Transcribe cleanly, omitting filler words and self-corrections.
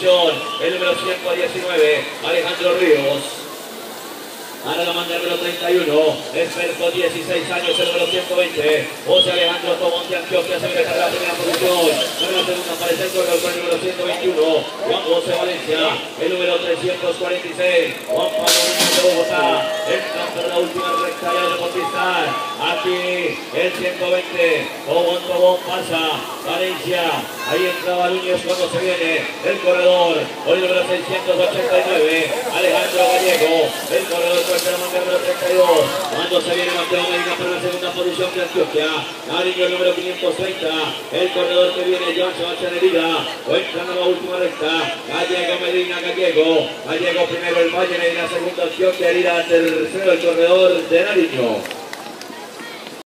posición, el número 119, Alejandro Ríos. Ahora la manda el número 31, experto 16 años, el número 120, José Alejandro Tobón de Antioquia, se viene para la primera posición. En la segunda aparece el corredor con el número 121, Juan José Valencia, el número 346, Juan Pablo Núñez de Bogotá, entra por la última recta ya de Bautista. Aquí el 120, Tobón pasa, Valencia, ahí entraba Núñez cuando se viene el corredor, con el número 689, Alejandro Gallego, el corredor con el número 32, cuando se viene Mateo Medina para la segunda posición de Antioquia, Nariño el número 530, el corredor que viene Joan Sebastián Herida, entrando a la última recta, Gallego Medina, Gallego primero el Valle, Medina segunda Antioquia, Herida tercero el corredor de Nariño.